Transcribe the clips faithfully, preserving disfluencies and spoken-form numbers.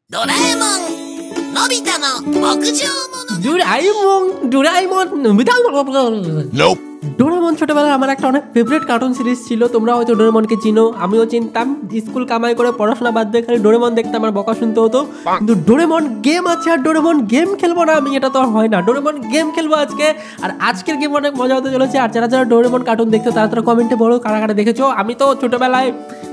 ドラえもんのび太の牧場物語 ডোরাএমন ডোরাএমন Nope. Doraemon ছোটবেলায় আমার একটা অনেক ফেভারিট কার্টুন সিরিজ ছিল। তোমরা হয়তো ডোরেমনকে চিনো, আমিও চিনতাম। স্কুল কামাই করে পড়াশোনা বাদ দিয়ে খালি ডোরেমন দেখতাম, আমার বকা শুনতে হতো। কিন্তু ডোরেমন গেম আছে আর ডোরেমন গেম খেলবো না আমি, এটা তো আর হয় না। ডোরেমন গেম খেলবো আজকে, আর আজকের গেম অনেক মজা হতে চলেছে। আর যারা যারা ডোরেমন কার্টুন দেখতে তারা তারা কমেন্টে বলো কারা কারা দেখেছো। আমি তো ছোটবেলায়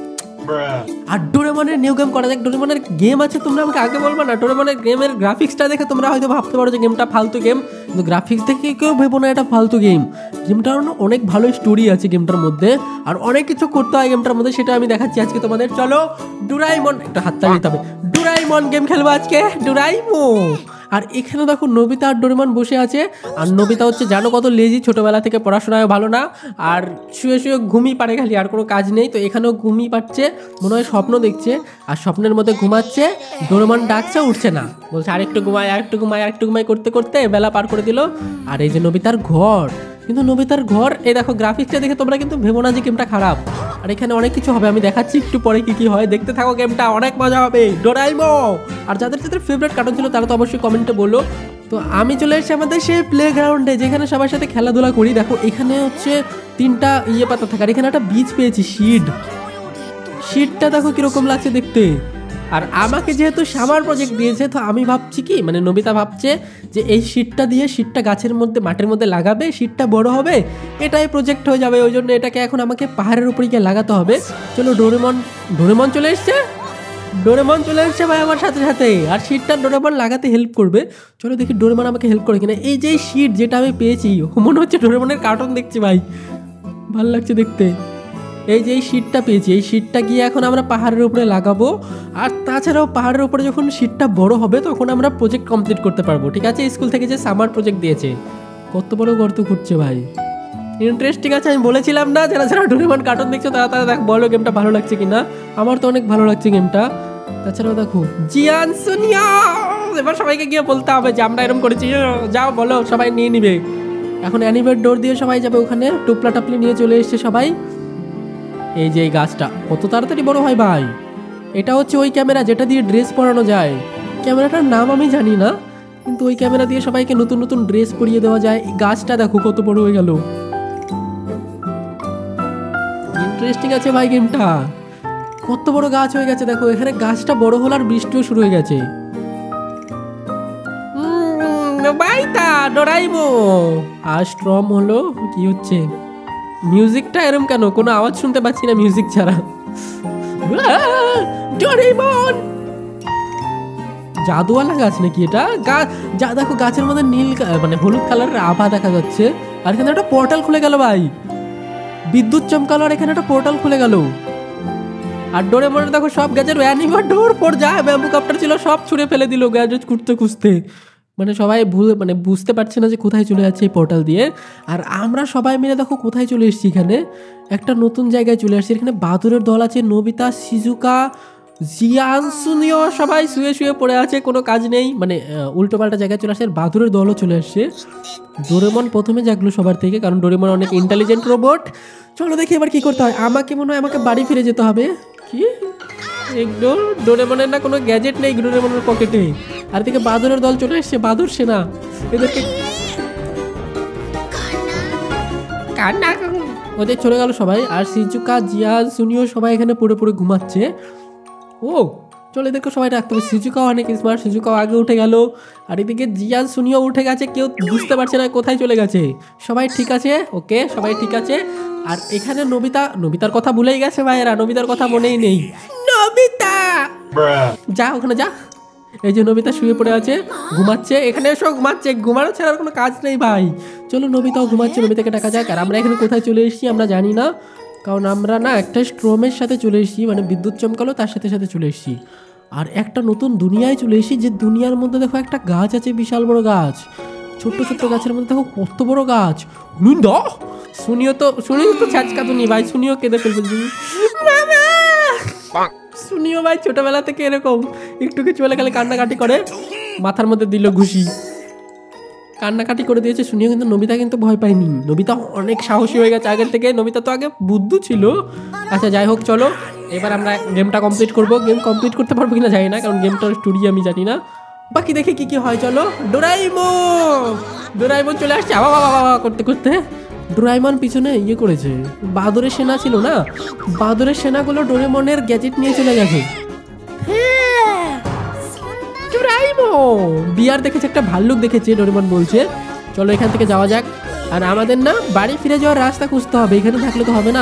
আর ডোরেমনের নিউ গেম করা যাক। ডোরেমনের গেম আছে, তোমরা আমাকে আগে বলবো না? ডোরেমনের গেমের গ্রাফিক্সটা দেখে তোমরা হয়তো ভাবতে পারো যে গেমটা ফালতু গেম, কিন্তু গ্রাফিক্স দেখে কেউ ভেবো না এটা ফালতু গেম। গেমটার অনেক ভালো স্টোরি আছে গেমটার মধ্যে, আর অনেক কিছু করতে হয় গেমটার মধ্যে, সেটা আমি দেখাচ্ছি আজকে তোমাদের। চলো ডোরাএমন, একটা হাত তালিয়ে হবে, ডোরাএমন গেম খেলবো আজকে, ডোরাএমন। আর এখানে দেখো নোবিতা আর ডোরেমন বসে আছে। আর নোবিতা হচ্ছে জানো কত লেজি, ছোটোবেলা থেকে পড়াশোনায় ভালো না, আর শুয়ে শুয়ে ঘুমিয়ে পারে খালি, আর কোনো কাজ নেই। তো এখানেও ঘুমিয়ে পাচ্ছে, মনে হয় স্বপ্ন দেখছে, আর স্বপ্নের মধ্যে ঘুমাচ্ছে। ডোরেমন ডাকছে, উঠছে না, বলছে আরেকটু ঘুমায় আরেকটু ঘুমায় আরেকটু ঘুমায় করতে করতে বেলা পার করে দিল। আর এই যে নোবিতার ঘর, কিন্তু নোবিতার ঘর, এই দেখো গ্রাফিক্সটা দেখে তোমরা কিন্তু ভেবো না যে গেমটা খারাপ। আর এখানে অনেক কিছু হবে, আমি দেখাচ্ছি একটু পরে কি কি হয়, দেখতে থাকো, গেমটা অনেক মজা হবে, ডোরাএমন। আর যাদের যাদের ফেভারিট কার্টুন ছিল তারা তো অবশ্যই কমেন্টে বলো। তো আমি চলে এসেছি আমাদের সেই প্লে গ্রাউন্ডে, যেখানে সবার সাথে খেলাধুলা করি। দেখো এখানে হচ্ছে তিনটা ইয়ে পাতা থাকে, আর এখানে একটা বীজ পেয়েছি, শিড। শিডটা দেখো কিরকম লাগছে দেখতে। আর আমাকে যেহেতু সামার প্রজেক্ট দিয়েছে, তো আমি ভাবছি কি, মানে নোবিতা ভাবছে যে এই শিটটা দিয়ে শিটটা গাছের মধ্যে মাটির মধ্যে লাগাবে, শিটটা বড় হবে, এটাই প্রজেক্ট হয়ে যাবে। ওই জন্য এটাকে এখন আমাকে পাহাড়ের উপরে গিয়ে লাগাতে হবে। চলো ডোরেমন, ডোরেমন চলে এসছে, ডোরেমন চলে এসছে ভাই আমার সাথে সাথে। আর শিটটা ডোরেমন লাগাতে হেল্প করবে। চলো দেখি ডোরেমন আমাকে হেল্প করে কিনা। এই যে শিট যেটা আমি পেয়েছি, মনে হচ্ছে ডোরেমনের কার্টুন দেখছি ভাই, ভালো লাগছে দেখতে। এই যে এই শিটটা পেয়েছি, এই শিটটা গিয়ে এখন আমরা পাহাড়ের উপরে লাগাবো। আর তাছাড়াও পাহাড়ের উপরে যখন শিটটা বড় হবে তখন আমরা প্রজেক্ট কমপ্লিট করতে পারবো, ঠিক আছে? স্কুল থেকে যে সামার প্রজেক্ট দিয়েছে, কত বড় গর্ত খুঁজছে ভাই, ইন্টারেস্টিং আছে। আমি বলেছিলাম না, যারা যারা ডোরেমন কার্টুন দেখছো তারা তারা দেখ বলো গেমটা ভালো লাগছে কিনা। আমার তো অনেক ভালো লাগছে গেমটা। তাছাড়াও দেখো জিয়ান সুনিয়া, এবার সবাইকে গিয়ে বলতে হবে যে আমরা এরকম করেছি, যাও বলো, সবাই নিয়ে নিবে। এখন অ্যানিমেট ডোর দিয়ে সবাই যাবে ওখানে, টুপলা টাপলি নিয়ে চলে এসছে সবাই। এই যে এই গাছটা কত তাড়াতাড়ি বড় হয় ভাই। এটা হচ্ছে ওই ক্যামেরা যেটা দিয়ে ড্রেস পরানো যায়। ক্যামেরাটার নাম আমি জানি না, কিন্তু ওই ক্যামেরা দিয়ে সবাইকে নতুন নতুন ড্রেস পরিয়ে দেওয়া যায়। এই গাছটা দেখো কত বড় হয়ে গেল, ইন্টারেস্টিং আছে ভাই গেমটা। কত বড় গাছ হয়ে গেছে দেখো, এখানে গাছটা বড় হলো আর বৃষ্টিও শুরু হয়ে গেছে। বাইতা ডোরাএমন আর স্ট্রম হলো, কি হচ্ছে মিউজিকটা এরম কেন, কোনো আওয়াজ শুনতে পাচ্ছি না মিউজিক ছাড়া। ডোরেমন জাদুওয়ালা গাছ নাকি এটা? গাছ যা দেখো, গাছের মধ্যে নীল মানে হলুদ কালারের আভা দেখা যাচ্ছে। আর এখানে একটা পোর্টাল খুলে গেল ভাই, বিদ্যুৎ চমকালো, আর এখানে একটা পোর্টাল খুলে গেল। আর ডোরেমনের দেখো সব গাছের অ্যানিমেট ডোর পর যায়, ব্যাম্বু কাপ্টার ছিল সব ছুঁড়ে ফেলে দিল গ্যাজেট খুঁজতে খুঁজতে। মানে সবাই ভুল মানে বুঝতে পারছে না যে কোথায় চলে যাচ্ছে এই পোর্টাল দিয়ে। আর আমরা সবাই মিলে দেখো কোথায় চলে এসেছি, এখানে একটা নতুন জায়গায় চলে আসছি। এখানে বাদুরের দল আছে, নোবিতা, শিজুকা, জিয়ান সুনিও সবাই শুয়ে শুয়ে পড়ে আছে, কোনো কাজ নেই, মানে উল্টো পাল্টা জায়গায় চলে আসছে। আর বাদুরের দলও চলে আসছে। ডোরেমন প্রথমে জাগলো সবার থেকে, কারণ ডোরেমন অনেক ইন্টেলিজেন্ট রোবট। চলো দেখি এবার কি করতে হয়। আমাকে মনে হয় আমাকে বাড়ি ফিরে যেতে হবে। কি একদম ডোরেমনের না কোনো গ্যাজেট নেই ডোরেমনের পকেটে। আর দিকে বাদুরের দল চলে এসছে, বাদুর সেনা, এদেরকে কান্না ওদের চলে গেল সবাই। আর শিজুকা, জিয়ান সুনিও সবাই এখানে পড়ে পড়ে ঘুমাচ্ছে। ও চলে এদেরকে সবাই রাখতে হবে। শিজুকাও অনেক স্মার্ট, শিজুকাও আগে উঠে গেল। আর এদিকে জিয়ান সুনিও উঠে গেছে, কেউ বুঝতে পারছে না কোথায় চলে গেছে। সবাই ঠিক আছে, ওকে সবাই ঠিক আছে। আর এখানে নোবিতা, নোবিতার কথা ভুলেই গেছে ভাইয়েরা, নোবিতার কথা মনেই নেই। নোবিতা যা ওখানে যা। এই যে নোবিতা শুয়ে পড়ে আছে, ঘুমাচ্ছে। এখানে এসব ঘুমাচ্ছে, ঘুমানো ছাড়া কোনো কাজ নেই ভাই। চলো নোবিতাও ঘুমাচ্ছে, নোবিতাকে ডাকা যাক। আর আমরা এখানে কোথায় চলে এসেছি আমরা জানি না, কারণ আমরা না একটা স্ট্রমের সাথে চলে এসেছি, মানে বিদ্যুৎ চমকালো তার সাথে সাথে চলে এসেছি। আর একটা নতুন দুনিয়ায় চলে এসেছি, যে দুনিয়ার মধ্যে দেখো একটা গাছ আছে, বিশাল বড় গাছ। ছোট্ট ছোট্ট গাছের মধ্যে দেখো কত বড় গাছ। শুনিও তো শুনিও তো ছাচকা তো নি ভাই, শুনিও কেঁদে ফেলবে। শুনিও ভাই ছোটবেলা থেকে এরকম একটু কিছু বলে খালি কান্নাকাটি করে, মাথার মধ্যে দিল ঘুষি। কান্নাকাটি করে দিয়েছে শুনিও, কিন্তু নবিতা কিন্তু ভয় পায়নি। নবিতা অনেক সাহসী হয়ে গেছে আগের থেকে। নবিতা তো আগে বুদ্ধু ছিল। আচ্ছা যাই হোক, চলো এবার আমরা গেমটা কমপ্লিট করব। গেম কমপ্লিট করতে পারবো কিনা জানি না, কারণ গেমটার স্টোরি আমি জানি না। বাকি দেখে কি কি হয়। চলো ডোরাইমন, ডোরাইমন চলে আসছে আবা বাবা বাবা করতে করতে। ডোরাইমন পিছনে ইয়ে করেছে, বাদরের সেনা ছিল না, বাদরের সেনাগুলো ডোরেমনের গ্যাজেট নিয়ে চলে গেছে। বিয়ার দেখেছে, একটা ভাল্লুক দেখেছে, ডোরেমন বলছে চলো এখান থেকে যাওয়া যাক। আর আমাদের না বাড়ি ফিরে যাওয়ার রাস্তা খুঁজতে হবে, এখানে থাকলে তো হবে না।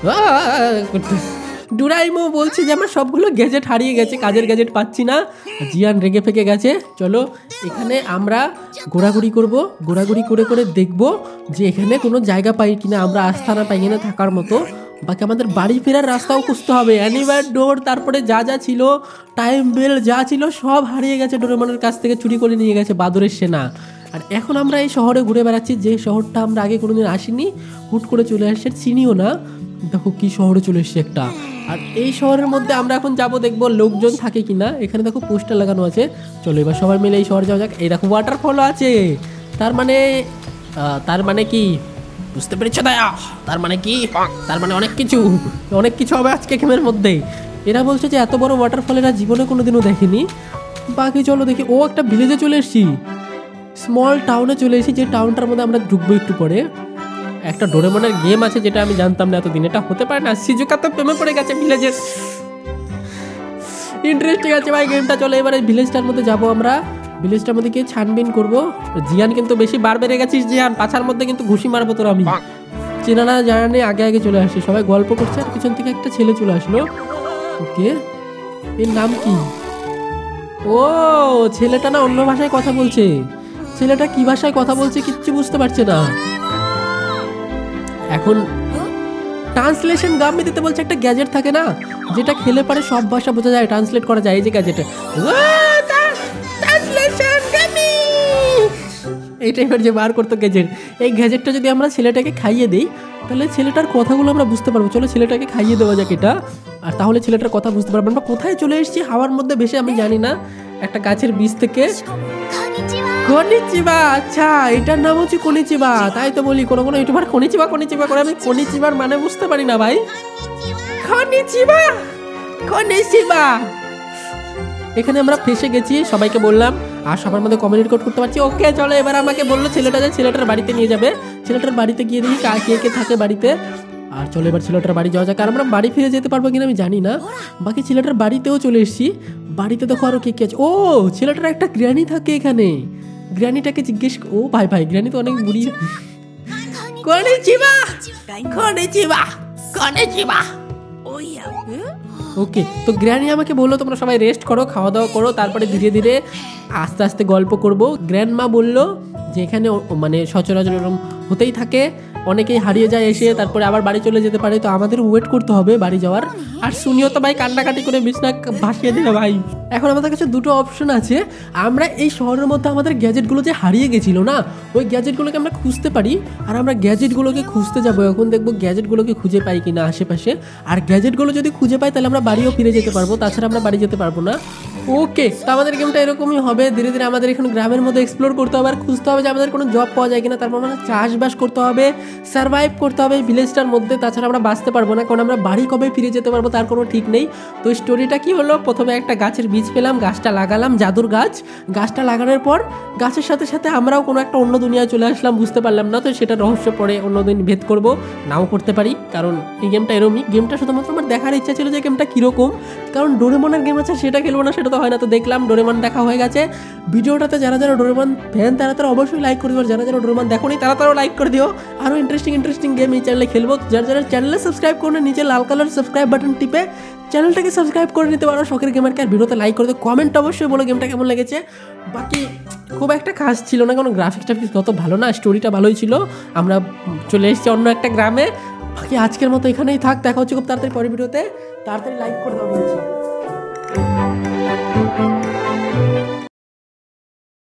ডোরাইমো বলছে যে আমার সবগুলো গ্যাজেট হারিয়ে গেছে, কাজের গ্যাজেট পাচ্ছি না। জিয়ান রেগে ফেকে গেছে। চলো এখানে আমরা ঘোরাঘুরি করব, ঘোরাঘুরি করে করে দেখব যে এখানে কোনো জায়গা পাই কিনা, আমরা আস্তানা পাই কিনা থাকার মতো। বাকি আমাদের বাড়ি ফেরার রাস্তাও খুঁজতে হবে। অ্যানিভার ডোর, তারপরে যা যা ছিল, টাইম বেল যা ছিল সব হারিয়ে গেছে, ডোরেমনের কাছ থেকে চুরি করে নিয়ে গেছে বাদরের সেনা। আর এখন আমরা এই শহরে ঘুরে বেড়াচ্ছি, যে শহরটা আমরা আগে কোনোদিন আসিনি, হুট করে চলে আসছে, চিনিও না। দেখো কি শহরে চলে এসছে একটা। আর এই শহরের মধ্যে আমরা এখন যাবো, দেখবো লোকজন থাকে কিনা। এখানে দেখো পোস্টার লাগানো আছে। চলো এবার সবাই মিলে এই শহরে যাওয়া যাক। এই দেখো ওয়াটারফলও আছে, তার মানে তার মানে কি বুঝতে পেরেছো দয়া? তার মানে কি? তার মানে অনেক কিছু, অনেক কিছু হবে আজকে গেমের মধ্যে। এরা বলছে যে এত বড় ওয়াটারফল এরা জীবনে কোনোদিনও দেখেনি। বাকি চলো দেখি। ও একটা ভিলেজে চলে এসেছি, স্মল টাউনে চলে এসেছি, যে টাউনটার মধ্যে আমরা ঢুকবো একটু পরে। একটা ডোরেমনের গেম আছে যেটা আমি জানতাম না এতদিন, এটা হতে পারে না। সিজুকা তো প্রেমে পড়ে গেছে ভিলেজের। ইন্টারেস্টিং আছে ভাই গেমটা। চলো এবারে ভিলেজটার মধ্যে যাবো আমরা, ভিলেজটার মধ্যে গিয়ে ছানবিন করবো। জিয়ান কিন্তু বেশি বার বেড়ে গেছিস জিয়ান, পাছার মধ্যে কিন্তু ঘুষি মারবো তোর আমি। চেনা না জানা নেই, আগে আগে চলে আসছে, সবাই গল্প করছে। আর পিছন থেকে একটা ছেলে চলে আসলো। ওকে, এর নাম কি? ও ছেলেটা না অন্য ভাষায় কথা বলছে। ছেলেটা কি ভাষায় কথা বলছে কিচ্ছু বুঝতে পারছে না। এখন ট্রান্সলেশন গাম্মি দিতে বলছে। একটা গ্যাজেট থাকে না যেটা খেলে পারে সব ভাষা বোঝা যায়, ট্রান্সলেট করা যায়, এই যে গ্যাজেটে এই টাইপের যে বার করতো গ্যাজেট। এই গ্যাজেটটা যদি আমরা ছেলেটাকে খাইয়ে দিই তাহলে ছেলেটার কথাগুলো আমরা বুঝতে পারবো। চলো ছেলেটাকে খাইয়ে দেওয়া যাক এটা, আর তাহলে ছেলেটার কথা বুঝতে পারবো। আমরা কোথায় চলে এসেছি হাওয়ার মধ্যে ভেসে, আমি জানি না, একটা গাছের বীজ থেকে। কনিচিবা, আচ্ছা এটার নাম হচ্ছে কনিচিবা। তাই তো বলি কোনো কোনো ইউটিউবার কনিচিবা কনিচিবা করে, আমি কনিচিবার মানে বুঝতে পারি না ভাই। কনিচিবা, কনিচিবা। এখানে আমরা ফেসে গেছি, সবাইকে বললাম, আর সবার মধ্যে কমিউনিকেট করতে পারছি। ওকে চলো এবার আমাকে বললো ছেলেটা যে ছেলেটার বাড়িতে নিয়ে যাবে। ছেলেটার বাড়িতে গিয়ে দেখি কে কে থাকে বাড়িতে। আর চলো এবার ছেলেটার বাড়ি যাওয়া যাক। আর আমরা বাড়ি ফিরে যেতে পারবো কিনা আমি জানি না। বাকি ছেলেটার বাড়িতেও চলে এসেছি। বাড়িতে দেখো আরো কে কে আছে। ও ছেলেটার একটা গ্র্যানি থাকে এখানে। গ্র্যানিটাকে জিজ্ঞেস, ও ভাই ভাই গ্র্যানি তো অনেক বুড়ি। কনিচিবা, কনিচিবা, কনিচিবা। ওকে, তো গ্র্যানি আমাকে বললো তোমরা সবাই রেস্ট করো, খাওয়া দাওয়া করো, তারপরে ধীরে ধীরে আস্তে আস্তে গল্প করবো। গ্র্যান্ডমা বললো যে এখানে মানে সচরাচর এরকম হতেই থাকে, অনেকেই হারিয়ে যায় এসে, তারপরে আবার বাড়ি চলে যেতে পারে, তো আমাদের ওয়েট করতে হবে বাড়ি যাওয়ার। আর শুনিও তো ভাই কান্নাকাটি করে বিছনা ভাসিয়ে দিল ভাই। এখন আমাদের কাছে দুটো অপশন আছে। আমরা এই শহরের মধ্যে আমাদের গ্যাজেটগুলো যে হারিয়ে গেছিল না, ওই গ্যাজেটগুলোকে আমরা খুঁজতে পারি। আর আমরা গ্যাজেটগুলোকে খুঁজতে যাবো এখন, দেখবো গ্যাজেটগুলোকে খুঁজে পাই কিনা আশেপাশে। আর গ্যাজেটগুলো যদি খুঁজে পাই তাহলে আমরা বাড়িও ফিরে যেতে পারবো, তাছাড়া আমরা বাড়ি যেতে পারবো না। ওকে, তো আমাদের গেমটা এরকমই হবে। ধীরে ধীরে আমাদের এখন গ্রামের মধ্যে এক্সপ্লোর করতে হবে, আর খুঁজতে হবে যে আমাদের কোনো জব পাওয়া যায় কিনা। তারপর আমাদের চাষবাস করতে হবে, সার্ভাইভ করতে হবে ভিলেজটার মধ্যে, তাছাড়া আমরা বাঁচতে পারবো না, কারণ আমরা বাড়ি কবে ফিরে যেতে পারবো তার কোনো ঠিক নেই। তো স্টোরিটা কি হলো, প্রথমে একটা গাছের বীজ পেলাম, গাছটা লাগালাম, জাদুর গাছ। গাছটা লাগানোর পর গাছের সাথে সাথে আমরাও কোনো একটা অন্য দুনিয়ায় চলে আসলাম, বুঝতে পারলাম না। তো সেটা রহস্য পরে অন্যদিন ভেদ করব, নাও করতে পারি, কারণ এই গেমটা এরকমই। গেমটা শুধুমাত্র আমার দেখার ইচ্ছা ছিল যে গেমটা কীরকম, কারণ ডোরেমনের গেম আছে সেটা খেলবো না সেটা তো হয় না। তো দেখলাম ডোরেমন দেখা হয়ে গেছে। ভিডিওটাতে যারা যারা ডোরেমন ফ্যান তারা তারা অবশ্যই লাইক করে দিও, যারা যারা ডোরেমন দেখোনি তারা তারাও লাইক করে দিও। আরও ইন্টারেস্টিং ইন্টারেস্টিং গেম এই চ্যানেলে খেলবো। যারা যারা চ্যানেলে সাবস্ক্রাইব করে নিচে লাল কালার সাবস্ক্রাইব বাটন টিপে চ্যানেলটাকে সাবস্ক্রাইব করে নিতে পারো। শখের গেমারকে আর ভিডিওতে লাইক করে দিও, কমেন্ট অবশ্যই বলো গেমটা কেমন লেগেছে। বাকি খুব একটা কাজ ছিল না, কারণ গ্রাফিক্স টাফিক্স তত ভালো না, স্টোরিটা ভালোই ছিল। আমরা চলে এসেছি অন্য একটা গ্রামে। বাকি আজকের মতো এখানেই থাক, দেখা হচ্ছে খুব তাড়াতাড়ি পরের ভিডিওতে। তাড়াতাড়ি লাইক করে দাও বলছি।